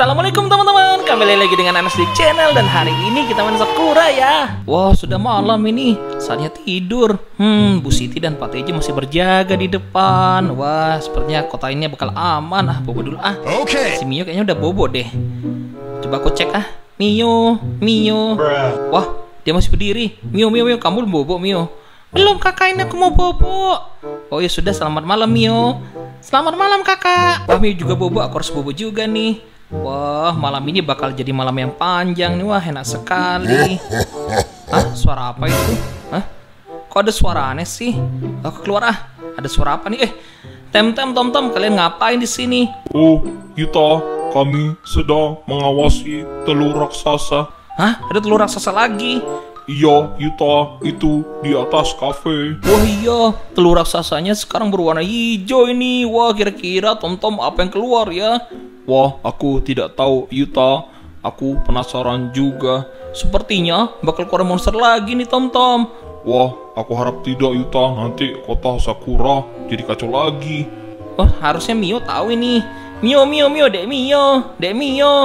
Assalamualaikum teman-teman, kembali lagi dengan Anas di channel. Dan hari ini kita main Sakura ya. Wah, sudah malam ini, saatnya tidur. Bu Siti dan Pak Tejo masih berjaga di depan. Wah, sepertinya kota ini bakal aman. Bobo dulu Oke. Si Mio kayaknya udah bobo deh. Coba aku cek Mio. Wah, dia masih berdiri. Mio, kamu belum bobo Mio? Belum kakak, ini aku mau bobo. Oh ya sudah, selamat malam Mio. Selamat malam kakak. Wah, Mio juga bobo, aku harus bobo juga nih. Wah, malam ini bakal jadi malam yang panjang nih. Wah, enak sekali. Suara apa itu? Kok ada suara aneh sih? Aku keluar Ada suara apa nih? Tom, kalian ngapain di sini? Oh, kami sedang mengawasi telur raksasa. Ada telur raksasa lagi? Iya, itu di atas kafe. Wah iya, telur raksasanya sekarang berwarna hijau ini. Wah, kira-kira Tom apa yang keluar ya? Wah, aku tidak tahu, Yuta. Aku penasaran juga. Sepertinya bakal keluar monster lagi nih, Tom. Wah, aku harap tidak, Yuta. Nanti kota Sakura jadi kacau lagi. Wah, harusnya Mio tahu ini. Mio, Dek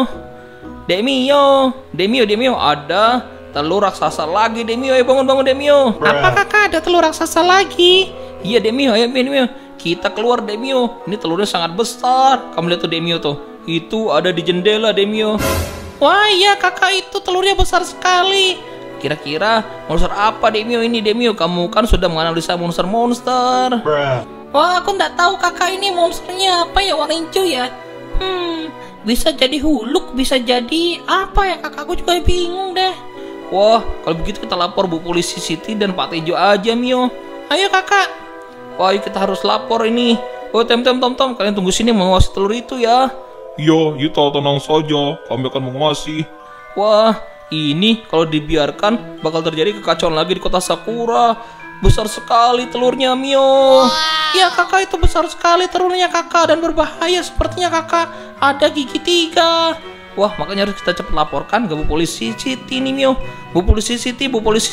Mio. Ada telur raksasa lagi, Dek Mio. Ayo bangun, Dek Mio. Apa kakak, ada telur raksasa lagi? Iya, Dek Mio. Ayo, Mio. Kita keluar, Dek Mio. Ini telurnya sangat besar. Kamu lihat tuh, Dek Mio tuh. Itu ada di jendela, Dek Mio. Wah iya kakak, itu telurnya besar sekali. Kira-kira monster apa, Dek Mio ini, Dek Mio? Kamu kan sudah menganalisa monster. Wah, aku nggak tahu kakak, ini monsternya apa ya, warna hijau ya. Bisa jadi huluk, bisa jadi apa ya kakak? Aku juga bingung deh. Wah, kalau begitu kita lapor Bu Polisi Siti dan Pak Tejo aja, Mio. Ayo kakak. Wah, kita harus lapor ini. Oh, Tom, kalian tunggu sini mengawasi telur itu ya. Iya, Yuta, tenang saja. Kami akan mengawasi. Wah, ini kalau dibiarkan bakal terjadi kekacauan lagi di kota Sakura. Besar sekali telurnya, Mio. Iya kakak, itu besar sekali telurnya kakak, dan berbahaya sepertinya kakak. Ada gigi 3. Wah, makanya harus kita cepat laporkan ke Bu Polisi Siti nih, Mio. Bu Polisi Siti.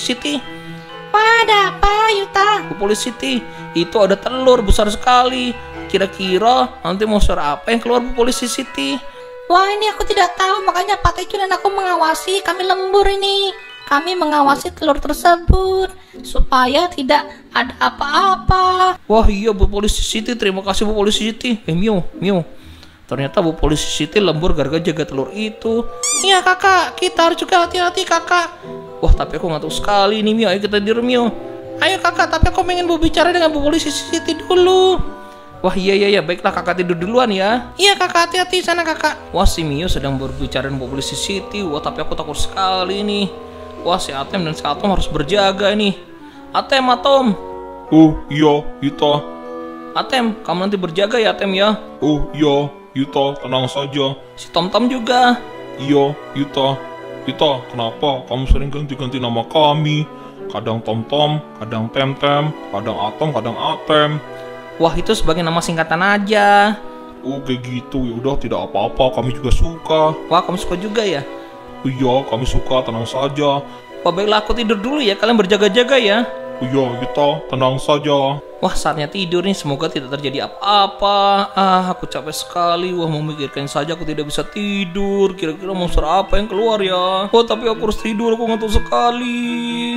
Wah, ada apa, Yuta? Bu Polisi Siti, itu ada telur besar sekali. Kira-kira nanti monster apa yang keluar, Bu Polisi Siti? Wah, ini aku tidak tahu, makanya Pak Tejo dan aku mengawasi. Kami lembur ini. Kami mengawasi telur tersebut supaya tidak ada apa-apa. Wah iya, Bu Polisi Siti, terima kasih Bu Polisi Siti. Mio. Ternyata Bu Polisi Siti lembur gara-gara jaga telur itu. Iya kakak, kita harus juga hati-hati kakak. Wah, tapi aku ngantuk sekali nih, Mio. Ayo kita tidur, Mio. Ayo kakak, tapi aku pengen berbicara dengan Bu Polisi Siti dulu. Wah iya, baiklah kakak tidur duluan ya. Iya kakak, hati-hati sana kakak. Wah, si Mio sedang berbicara dengan Bu Polisi Siti. Wah, tapi aku takut sekali nih. Wah, si Atem dan si Atom harus berjaga ini. Atom. Oh iya, Yuta. Atem, kamu nanti berjaga ya, Atem ya. Oh iya, Yuta, tenang saja. Si Tom juga. Iya, Yuta, kenapa kamu sering ganti-ganti nama kami? Kadang Tom, kadang Tem, kadang Atom, kadang Atem. Wah, itu sebagai nama singkatan aja. Oh, kayak gitu. Ya udah, tidak apa-apa, kami juga suka. Wah, kamu suka juga ya? Iya, kami suka, tenang saja. Wah, baiklah aku tidur dulu ya, kalian berjaga-jaga ya. Iya, Yuta, tenang saja. Wah, saatnya tidur nih, semoga tidak terjadi apa-apa. Aku capek sekali. Wah, memikirkan saja aku tidak bisa tidur. Kira-kira monster apa yang keluar ya? Wah, tapi aku harus tidur, aku ngantuk sekali.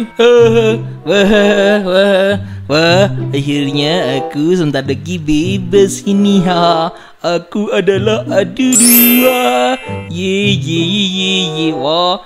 Wah, akhirnya aku sebentar lagi bebas ini ha. Aku adalah Adu2. Ye. Wah,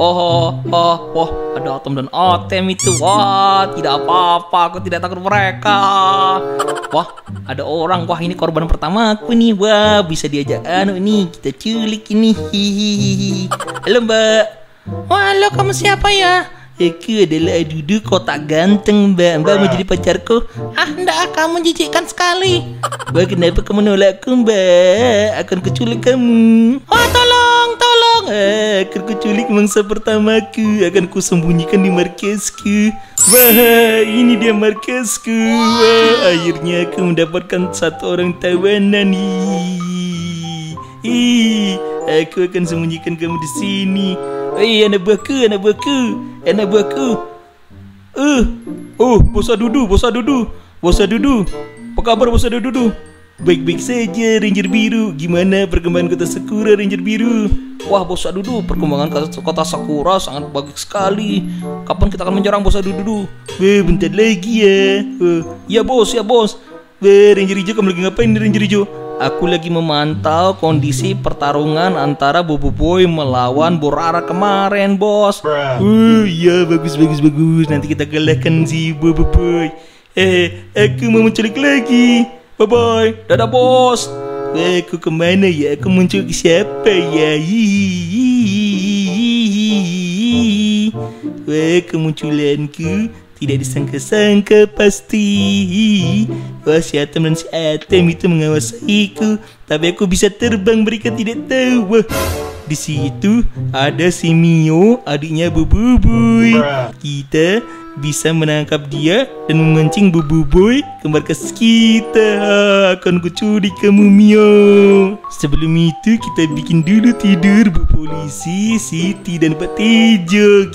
ada Atom dan Atem itu. Wah, tidak apa-apa, aku tidak takut mereka. Wah, ada orang. Wah, ini korban pertama aku nih. Wah, bisa diajak ini, kita culik ini. Halo Mbak. Wah, halo, kamu siapa ya? Aku adalah Adu2, kotak ganteng, Mbak. Mbak mau jadi pacarku? Enggak, kamu jijikkan sekali. Wah, kenapa kamu nolakku, Mbak? Akan kuculik kamu. Wah, tolong. Akan kuculik mangsa pertamaku. Akan kusembunyikan di markasku. Wah, ini dia markasku. Wah, akhirnya aku mendapatkan satu orang tawanan. Aku akan sembunyikan kamu di sini. Anak buahku. Oh, Bos Adudu. Apa kabar, Bos Adudu? Baik-baik saja Ranger Biru. Gimana perkembangan kota Sakura Ranger Biru? Wah Bos Adudu, perkembangan kota Sakura sangat bagus sekali. Kapan kita akan menyerang Bos Adudu? Bentar lagi ya. Ya bos. Ranger Hijau, kamu lagi ngapain Ranger Hijau? Aku lagi memantau kondisi pertarungan antara Bobo Boy melawan Borara kemarin bos. Iya bagus. Nanti kita kalahkan si Bobo Boy. Aku mau menculik lagi. Bye. Dadah bos. Aku kemana ya? Aku muncul ke siapa ya? Kemunculanku tidak disangka-sangka pasti. Wah, si Atom dan si Atom itu mengawasiku, tapi aku bisa terbang, mereka tidak tahu. Wah, di situ ada si Mio, adiknya Bobo Boy. Kita bisa menangkap dia dan memancing Bobo Boy kembar ke kita. Akan kuculik kamu Mio. Sebelum itu kita bikin dulu tidur Bu Polisi, Siti dan Pak Tejo.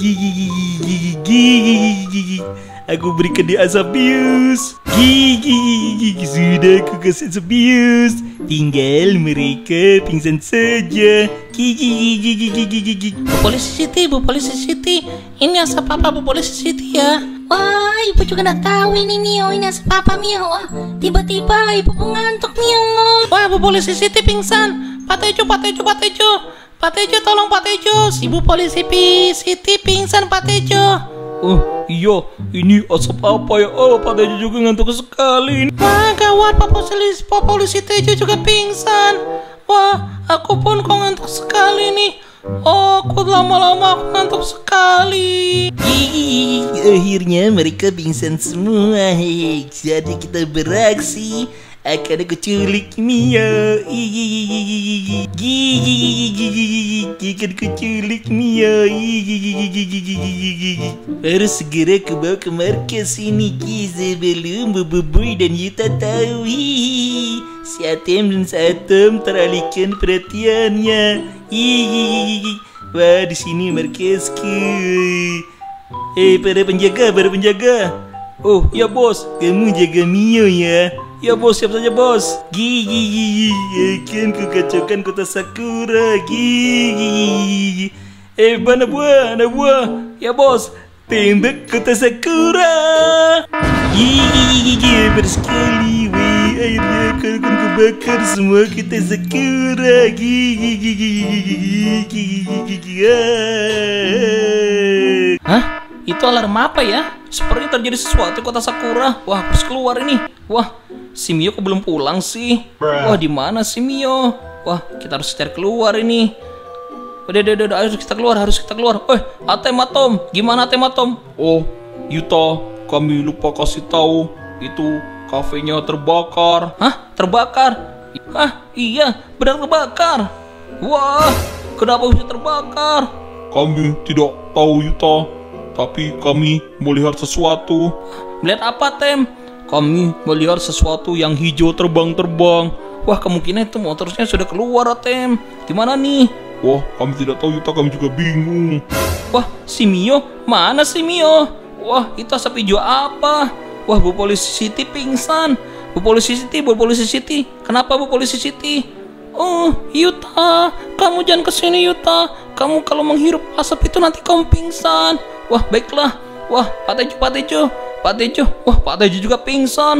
Gigi. Aku berikan dia asap bius. Gigi. Sudah aku kasih asap bius. Tinggal mereka pingsan saja. Gigi. Bu Polisi Siti, ini asap apa Bu Polisi Siti ya? Wah, ibu juga nggak tahu ini Mio, ini asap apa Mio? Wah, tiba-tiba ibu mengantuk Mio. Wah, Bu Polisi Siti pingsan. Pak Tejo, tolong Pak Tejo. Si Bu Polisi Siti pingsan Pak Tejo. Oh iya, ini asap apa ya? Oh, Pak Tejo juga ngantuk sekali. Wah, gawat, Pak Polisi Tejo juga pingsan. Wah, aku pun kok ngantuk sekali nih. Oh, aku lama-lama aku ngantuk sekali. Akhirnya mereka pingsan semua. Jadi kita beraksi. Akan aku culik Mio. Akan aku culik Mio. Harus segera ku bawa ke markas ini sebelum Bobo Boy dan Yuta tahu. Si Atom dan si Atom teralihkan perhatiannya. Wah, di sini markasku. Para penjaga. Oh, ya bos, kamu jaga Mio ya. Ya bos, siap saja bos. Gigi. Akan ku kacaukan kota Sakura. Gigi. Anak buah. Ya bos, tembak kota Sakura. Gigi. Bersekali. Akhirnya akan ku bakar semua kota Sakura. Gigi. Hah? Itu alarm apa ya? Sepertinya terjadi sesuatu di kota Sakura. Wah, harus keluar ini. Wah, si Mio kok belum pulang sih? Wah, di mana si Mio? Wah, kita harus cari keluar ini. Udah, harus kita keluar. Atom, gimana Atom? Oh, Yuta, kami lupa kasih tahu. Itu kafenya terbakar. Hah? Terbakar? Hah? Iya, benar terbakar. Wah, kenapa bisa terbakar? Kami tidak tahu Yuta, tapi kami melihat sesuatu. Melihat apa, Tem? Kami melihat sesuatu yang hijau terbang-terbang. Wah, kemungkinan itu motornya sudah keluar, Tem. Gimana nih? Wah, kami tidak tahu Yuta, kami juga bingung. Wah, si Mio? Mana si Mio? Wah, itu asap hijau apa? Wah, Bu Polisi Siti pingsan. Bu Polisi Siti. Kenapa Bu Polisi Siti? Oh, Yuta, kamu jangan kesini Yuta. Kamu kalau menghirup asap itu nanti kamu pingsan. Wah, baiklah. Wah, Pak Tejo. Wah, Pak Tejo juga pingsan.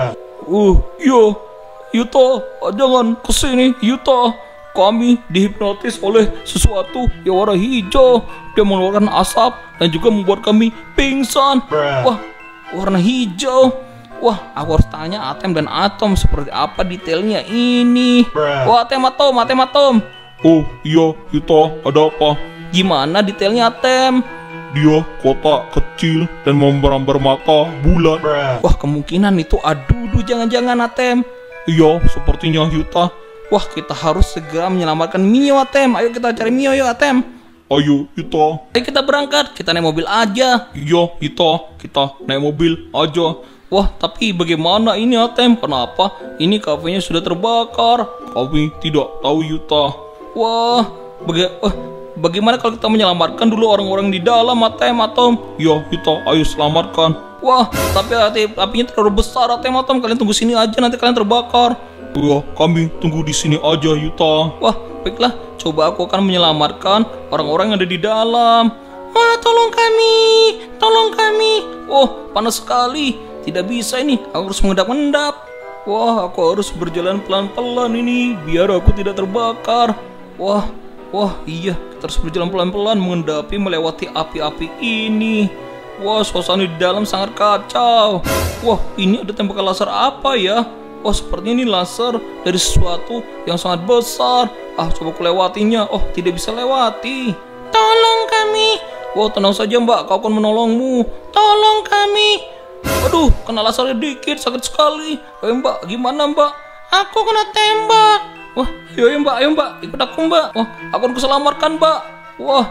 Iya. Yuta, jangan kesini Yuta. Kami dihipnotis oleh sesuatu yang warna hijau. Dia mengeluarkan asap dan juga membuat kami pingsan. Wah, warna hijau. Wah, aku harus tanya Atom dan Atom seperti apa detailnya ini. Wah, Atom. Oh iya Yuta, ada apa? Gimana detailnya Atom? Dia kotak kecil dan merambar mata bulat. Wah, kemungkinan itu Adudu jangan-jangan Atom. Iya, sepertinya Yuta. Wah, kita harus segera menyelamatkan Mio Atom. Ayo kita cari Mio yuk Atom. Ayo Yuta. Ayo kita berangkat, kita naik mobil aja. Iya Yuta, kita naik mobil aja. Wah, tapi bagaimana ini Atom? Kenapa ini kafenya sudah terbakar? Kami tidak tahu Yuta. Wah, bagaimana kalau kita menyelamatkan dulu orang-orang di dalam Atom? Ya Yuta, ayo selamatkan. Wah, tapi apinya terlalu besar Atom. Kalian tunggu sini aja, nanti kalian terbakar. Wah, kami tunggu di sini aja, Yuta. Wah, baiklah. Coba aku akan menyelamatkan orang-orang yang ada di dalam. Wah, tolong kami. Tolong kami. Oh, panas sekali. Tidak bisa ini. Aku harus mengendap-endap. Wah, aku harus berjalan pelan-pelan ini biar aku tidak terbakar. Wah, iya. Kita harus berjalan pelan-pelan mengendapi melewati api-api ini. Wah, suasana di dalam sangat kacau. Wah, ini ada tembakan laser apa ya? Wah, sepertinya ini laser dari sesuatu yang sangat besar. Coba aku lewatinya. Oh, tidak bisa lewati. Tolong kami. Wah, tenang saja mbak, kau akan menolongmu. Tolong kami. Aduh, kena lasernya dikit, sakit sekali. Ayo mbak, gimana mbak? Aku kena tembak. Wah, ayo mbak, ikut aku mbak. Wah, aku akan kuselamatkan mbak. Wah,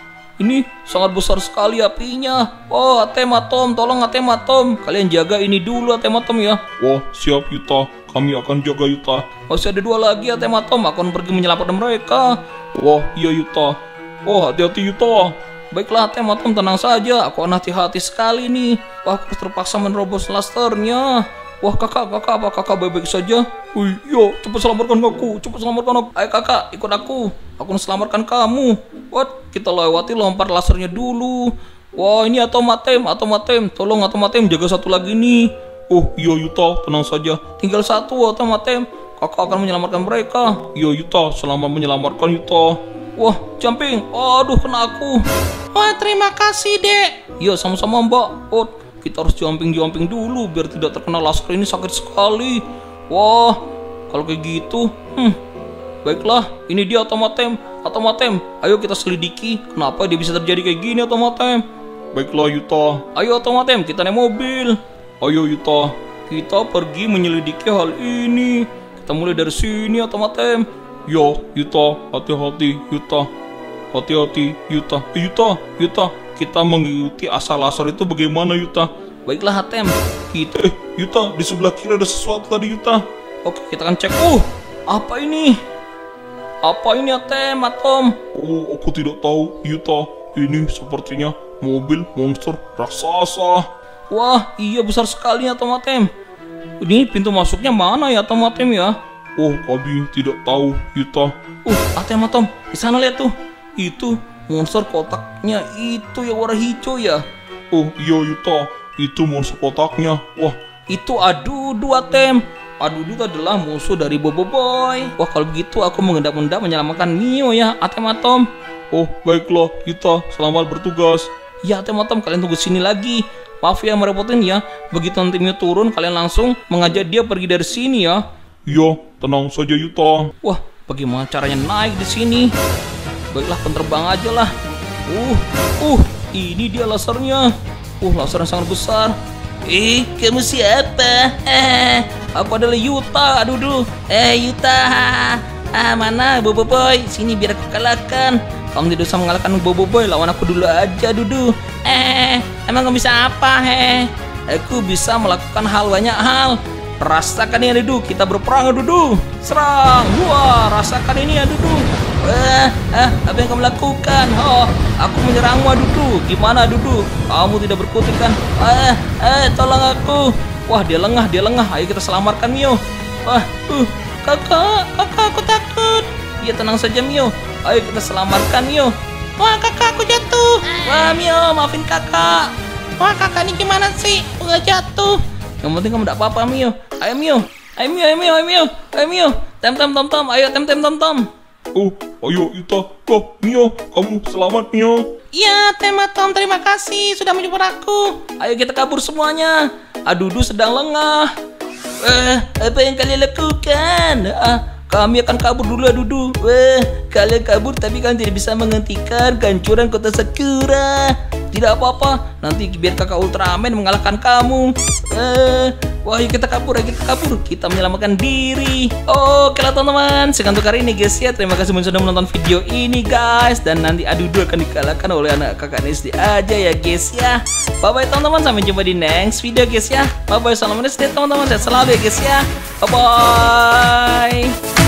ini sangat besar sekali apinya. Wah, Atematom, tolong Atematom. Kalian jaga ini dulu Atematom ya. Wah, siap Yuta. Kami akan jaga Yuta. Masih ada 2 lagi Atematom. Aku akan pergi menyelamatkan mereka. Wah, iya Yuta. Wah, hati-hati Yuta. Baiklah Atematom, tenang saja. Aku akan hati-hati sekali nih. Wah, aku terpaksa menerobos lasernya. Wah, kakak, apa kakak baik-baik saja? Wih, yo, cepat selamatkan aku. Ayo kakak, ikut aku. Aku akan selamatkan kamu. What? Kita lewati lompat lasernya dulu. Wah, ini Atematom. Tolong Atematom, jaga satu lagi nih. Oh, iya Yuta, tenang saja. Tinggal 1 Atematom. Kakak akan menyelamatkan mereka. Iya Yuta, selamat menyelamatkan Yuta. Wah, jumping. Aduh, kena aku. Wah, terima kasih dek. Iya, sama-sama mbak. Oh, kita harus jumping dulu biar tidak terkena laser ini, sakit sekali. Wah, kalau kayak gitu, baiklah, ini dia Atematom. Ayo kita selidiki kenapa dia bisa terjadi kayak gini Atematom. Baiklah Yuta. Ayo Atematom, kita naik mobil. Ayo Yuta. Kita pergi menyelidiki hal ini. Kita mulai dari sini Atematom. Yo Yuta, hati-hati Yuta. Hati-hati Yuta. Yuta, kita mengikuti asal laser itu bagaimana Yuta? Baiklah Atem. Kita Yuta, di sebelah kiri ada sesuatu tadi Yuta. Oke, kita akan cek. Apa ini? Atematom? Oh, aku tidak tahu Yuta. Ini sepertinya mobil monster raksasa. Wah, iya besar sekali Atematom. Ini pintu masuknya mana ya Atematom ya? Oh, kami tidak tahu Yuta. Atematom, di sana lihat tuh. Itu monster kotaknya itu ya warna hijau ya. Oh iya Yuta, itu monster kotaknya. Wah, itu Adudu Atem. Adudu adalah musuh dari Boboiboy. Wah, kalau begitu aku mengendap-endap menyelamatkan Mio ya Atematom. Oh baiklah Yuta, selamat bertugas. Ya Atematom, kalian tunggu sini lagi. Maaf ya merepotin ya. Begitu nanti Mio turun, kalian langsung mengajak dia pergi dari sini ya. Iya, tenang saja Yuta. Wah, bagaimana caranya naik di sini? Baiklah, penerbang aja lah. Ini dia lasernya. Lasernya sangat besar. Kamu siapa? Aku adalah Yuta, Adudu. Yuta. Mana Boboiboy? Sini biar aku kalahkan. Kamu tidak bisa mengalahkan Boboiboy, lawan aku dulu aja, Dudu. Emang kamu bisa apa? Aku bisa melakukan banyak hal. Rasakan ini Adudu, kita berperang Adudu. Serang. Wah, rasakan ini Adudu. Apa yang kamu lakukan? Aku menyerangmu Adudu. Gimana Adudu? Kamu tidak berkutik kan? Tolong aku. Wah, dia lengah. Ayo kita selamatkan Mio. Kakak, aku takut. Iya, tenang saja Mio. Ayo kita selamatkan Mio. Wah, kakak aku jatuh. Wah, Mio, maafin kakak. Wah, kakak ini gimana sih? Udah jatuh. Yang penting kamu tidak apa-apa Mio. Ayo Mio. Tem. Ayo tem. Oh, ayo Yuta. Mio, kamu selamat Mio. Iya, Atematom, terima kasih sudah menjemput aku. Ayo kita kabur semuanya. Adudu sedang lengah. Apa yang kalian lakukan? Kami akan kabur dulu Adudu. Kalian kabur tapi kalian tidak bisa menghentikan kehancuran kota Sakura. Tidak apa-apa, nanti biar kakak Ultraman mengalahkan kamu. Wah, yuk kita kabur. Kita menyelamatkan diri. Oke lah teman-teman, sekian untuk hari ini guys ya. Terima kasih sudah menonton video ini guys. Dan nanti Adudu akan dikalahkan oleh anak kakak SD aja ya guys ya. Bye bye teman-teman, sampai jumpa di next video guys ya. Bye bye, salam SD teman-teman, sehat selalu ya guys ya. Bye bye.